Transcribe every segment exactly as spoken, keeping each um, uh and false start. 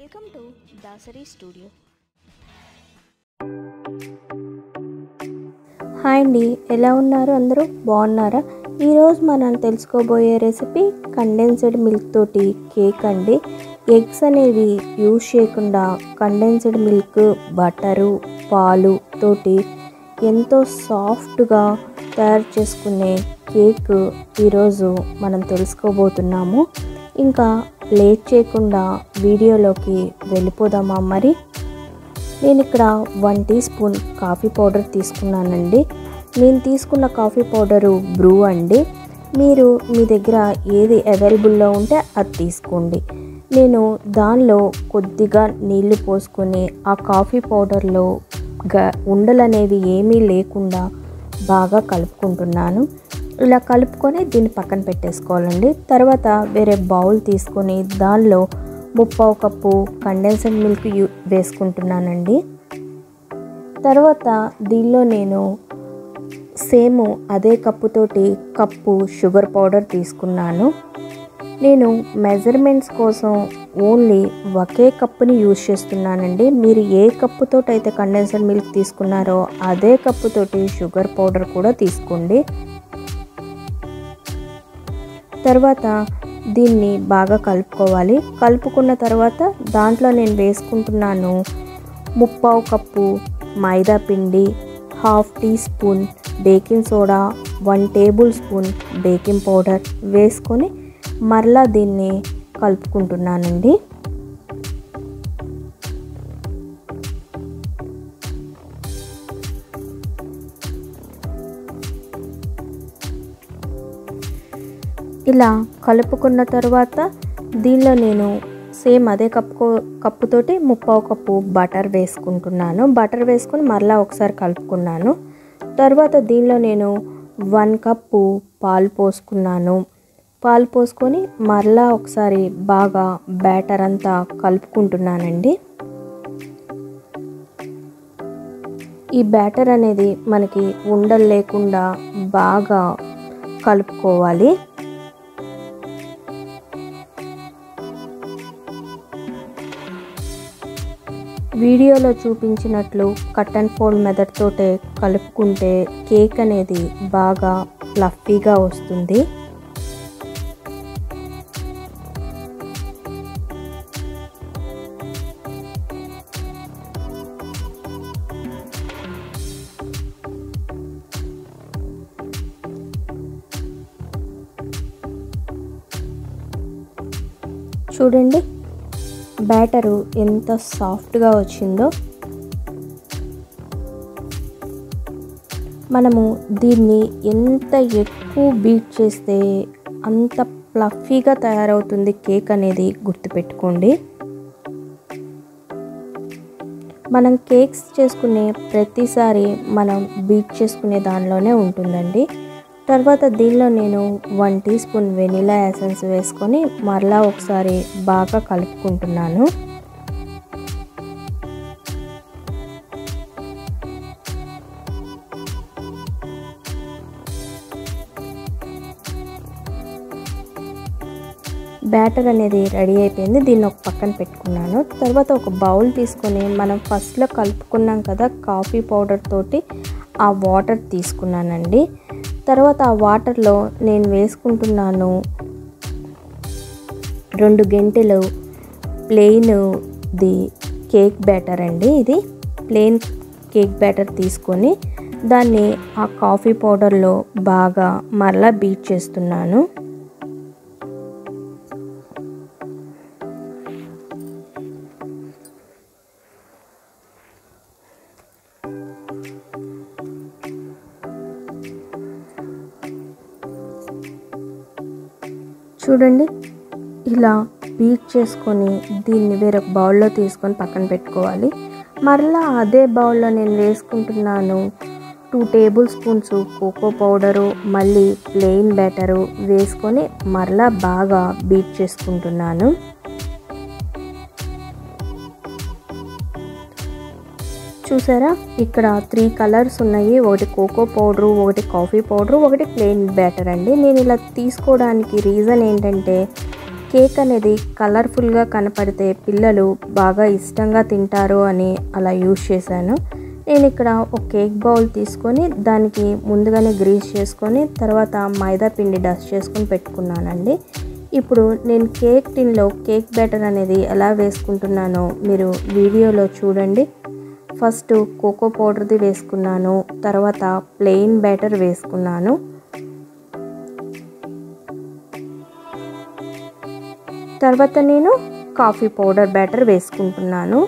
Welcome to Dasari studio. Hi అండి, ఎలా ఉన్నారు? అందరూ బాగున్నారా? ఈరోజు మనం తెలుసుకోబోయే రెసిపీ కండెన్స్డ్ మిల్క్ తోటి కేక్ అండి. ఎగ్స్ అనేవి యూజ్ చేయకుండా కండెన్స్డ్ మిల్క్, బటరు, పాలు తోటి ఎంతో సాఫ్ట్గా తయారు చేసుకునే కేక్ ఈరోజు మనం తెలుసుకోబోతున్నాము. ఇంకా లేట్ చేయకుండా వీడియోలోకి వెళ్ళిపోదామా? మరి నేను ఇక్కడ one teaspoon coffee powder తీసుకున్నానండి. నేను తీసుకున్న కాఫీ పౌడరు బ్రూ అండి. మీరు మీ దగ్గర ఏది అవైలబుల్లో ఉంటే అది తీసుకోండి. నేను దానిలో కొద్దిగా నీళ్లు పోసుకొని ఆ కాఫీ పౌడర్లో గ ఉండలనేవి ఏమీ లేకుండా బాగా కలుపుకుంటున్నాను. ఇలా కలుపుకొని దీన్ని పక్కన పెట్టేసుకోవాలండి. తర్వాత వేరే బౌల్ తీసుకొని దానిలో ముప్పావు కప్పు కండెన్స్డ్ మిల్క్ యూ వేసుకుంటున్నానండి. తర్వాత దీనిలో నేను సేమ్ అదే కప్పుతోటి కప్పు షుగర్ పౌడర్ తీసుకున్నాను. నేను మెజర్మెంట్స్ కోసం ఓన్లీ ఒకే కప్పుని యూజ్ చేస్తున్నానండి. మీరు ఏ కప్పుతోటి అయితే కండెన్స్డ్ మిల్క్ తీసుకున్నారో అదే కప్పుతోటి షుగర్ పౌడర్ కూడా తీసుకోండి. తర్వాత దీన్ని బాగా కలుపుకోవాలి. కలుపుకున్న తర్వాత దాంట్లో నేను వేసుకుంటున్నాను ముప్పావు కప్పు మైదా పిండి, half teaspoon baking soda, one tablespoon baking powder వేసుకొని మరలా దీన్ని కలుపుకుంటున్నానండి. ఇలా కలుపుకున్న తర్వాత దీనిలో నేను సేమ్ అదే కప్పు కప్పుతోటి ముప్పావు కప్పు బటర్ వేసుకుంటున్నాను. బటర్ వేసుకొని మరలా ఒకసారి కలుపుకున్నాను. తర్వాత దీనిలో నేను వన్ కప్పు పాలు పోసుకున్నాను. పాలు పోసుకొని మరలా ఒకసారి బాగా బ్యాటర్ అంతా కలుపుకుంటున్నానండి. ఈ బ్యాటర్ అనేది మనకి ఉండలు లేకుండా బాగా కలుపుకోవాలి. వీడియోలో చూపించినట్లు కట్ అండ్ ఫోల్డ్ మెథడ్ తోటే కలుపుకుంటే కేక్ అనేది బాగా ఫ్లఫీగా వస్తుంది. చూడండి బ్యాటరు ఎంత సాఫ్ట్గా వచ్చిందో. మనము దీన్ని ఎంత ఎక్కువ బీట్ చేస్తే అంత ఫ్లఫీగా తయారవుతుంది కేక్ అనేది గుర్తుపెట్టుకోండి. మనం కేక్స్ చేసుకునే ప్రతిసారి మనం బీట్ చేసుకునే దానిలోనే ఉంటుందండి. తర్వాత దీనిలో నేను one teaspoon vanilla essence వేసుకొని మరలా ఒకసారి బాగా కలుపుకుంటున్నాను. బ్యాటర్ అనేది రెడీ అయిపోయింది. దీన్ని ఒక పక్కన పెట్టుకున్నాను. తర్వాత ఒక బౌల్ తీసుకొని మనం ఫస్ట్లో కలుపుకున్నాం కదా కాఫీ పౌడర్ తోటి ఆ వాటర్ తీసుకున్నానండి. తర్వాత ఆ వాటర్లో నేను వేసుకుంటున్నాను రెండు గంటెలు ప్లెయిన్ ది కేక్ బ్యాటర్ అండి. ఇది ప్లెయిన్ కేక్ బ్యాటర్ తీసుకొని దాన్ని ఆ కాఫీ పౌడర్లో బాగా మరలా బీట్ చేస్తున్నాను. చూడండి ఇలా బీట్ చేసుకొని దీన్ని వేరొక బౌల్లో తీసుకొని పక్కన పెట్టుకోవాలి. మరలా అదే బౌల్లో నేను వేసుకుంటున్నాను two tablespoons cocoa powder, మళ్ళీ ప్లెయిన్ బ్యాటరు వేసుకొని మరలా బాగా బీట్ చేసుకుంటున్నాను. చూసారా ఇక్కడ త్రీ కలర్స్ ఉన్నాయి. ఒకటి కోకో పౌడరు, ఒకటి కాఫీ పౌడరు, ఒకటి ప్లెయిన్ బ్యాటర్ అండి. నేను ఇలా తీసుకోవడానికి రీజన్ ఏంటంటే కేక్ అనేది కలర్ఫుల్గా కనపడితే పిల్లలు బాగా ఇష్టంగా తింటారు అని అలా యూజ్ చేశాను. నేను ఇక్కడ ఒక కేక్ బౌల్ తీసుకొని దానికి ముందుగానే గ్రీస్ చేసుకొని తర్వాత మైదా పిండి డస్ట్ చేసుకొని పెట్టుకున్నానండి. ఇప్పుడు నేను కేక్ టిన్లో కేక్ బ్యాటర్ అనేది ఎలా వేసుకుంటున్నానో మీరు వీడియోలో చూడండి. ఫస్ట్ కోకో పౌడర్ది వేసుకున్నాను, తర్వాత ప్లెయిన్ బ్యాటర్ వేసుకున్నాను. తర్వాత నేను కాఫీ పౌడర్ బ్యాటర్ వేసుకుంటున్నాను.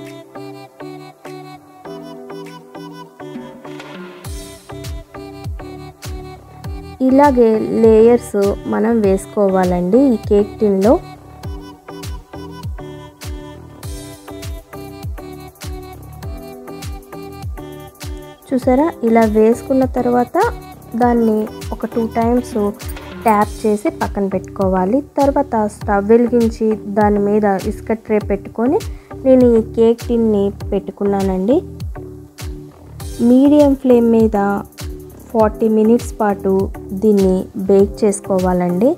ఇలాగే లేయర్స్ మనం వేసుకోవాలండి ఈ కేక్ టిన్లో. చూసారా, ఇలా వేసుకున్న తర్వాత దాన్ని ఒక టూ టైమ్స్ ట్యాప్ చేసి పక్కన పెట్టుకోవాలి. తర్వాత స్టవ్ వెలిగించి దాని మీద ఇసుక ట్రే పెట్టుకొని నేను ఈ కేక్ టిన్ని పెట్టుకున్నానండి. మీడియం ఫ్లేమ్ మీద ఫార్టీ మినిట్స్ పాటు దీన్ని బేక్ చేసుకోవాలండి.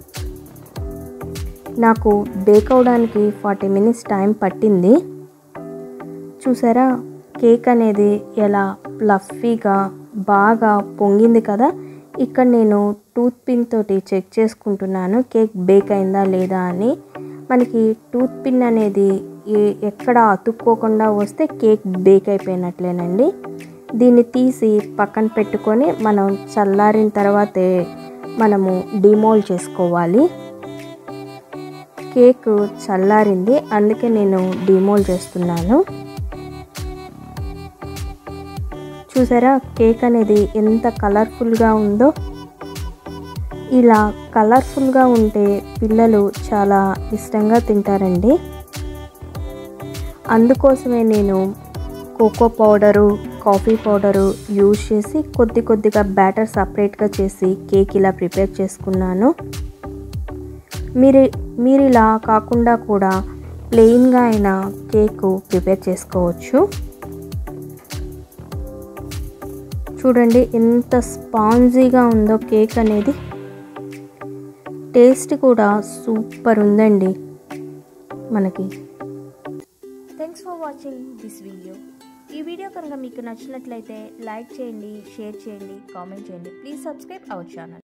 నాకు బేక్ అవడానికి ఫార్టీ మినిట్స్ టైం పట్టింది. చూసారా, కేక్ అనేది ఎలా ఫ్లఫీగా బాగా పొంగింది కదా. ఇక్కడ నేను టూత్ పిన్ తోటి చెక్ చేసుకుంటున్నాను కేక్ బేక్ అయిందా లేదా అని. మనకి టూత్ పిన్ అనేది ఎక్కడ అతుక్కోకుండా వస్తే కేక్ బేక్ అయిపోయినట్లేనండి. దీన్ని తీసి పక్కన పెట్టుకొని మనం చల్లారిన తర్వాతే మనము డిమోల్డ్ చేసుకోవాలి. కేక్ చల్లారింది, అందుకే నేను డిమోల్డ్ చేస్తున్నాను. చూసారా, కేక్ అనేది ఎంత కలర్ఫుల్గా ఉందో. ఇలా కలర్ఫుల్గా ఉంటే పిల్లలు చాలా ఇష్టంగా తింటారండి. అందుకోసమే నేను cocoa powder, coffee powder use చేసి కొద్ది కొద్దిగా బ్యాటర్ సపరేట్గా చేసి కేక్ ఇలా ప్రిపేర్ చేసుకున్నాను. మీరు మీరు ఇలా కాకుండా కూడా ప్లెయిన్గా అయినా కేక్ ప్రిపేర్ చేసుకోవచ్చు. చూడండి ఎంత స్పాంజీగా ఉందో కేక్ అనేది. టేస్ట్ కూడా సూపర్ ఉందండి మనకి. Thanks for watching this video. ఈ వీడియో కనుక మీకు నచ్చినట్లయితే లైక్ చేయండి, షేర్ చేయండి, కామెంట్ చేయండి. Please subscribe our channel.